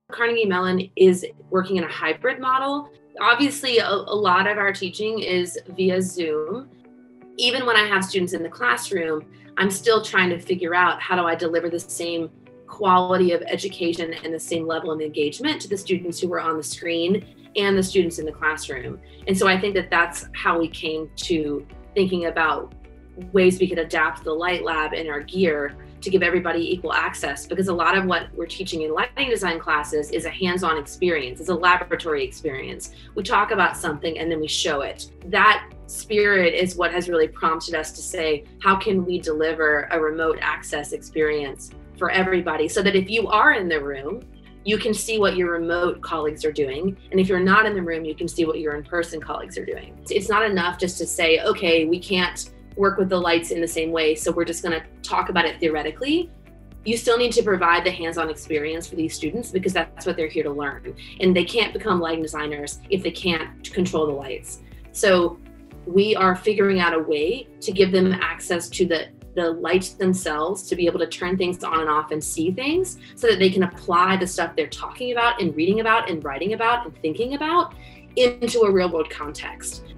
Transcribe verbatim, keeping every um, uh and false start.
Carnegie Mellon is working in a hybrid model. Obviously, a, a lot of our teaching is via Zoom. Even when I have students in the classroom, I'm still trying to figure out how do I deliver the same quality of education and the same level of engagement to the students who were on the screen and the students in the classroom. And so I think that that's how we came to thinking about ways we could adapt the Light Lab and our gear to give everybody equal access, because a lot of what we're teaching in lighting design classes is a hands-on experience, it's a laboratory experience. We talk about something and then we show it. That spirit is what has really prompted us to say, how can we deliver a remote access experience for everybody so that if you are in the room, you can see what your remote colleagues are doing. And if you're not in the room, you can see what your in-person colleagues are doing. It's not enough just to say, okay, we can't work with the lights in the same way, so we're just gonna talk about it theoretically. You still need to provide the hands-on experience for these students because that's what they're here to learn. And they can't become lighting designers if they can't control the lights. So we are figuring out a way to give them access to the, the lights themselves, to be able to turn things on and off and see things so that they can apply the stuff they're talking about and reading about and writing about and thinking about into a real world context.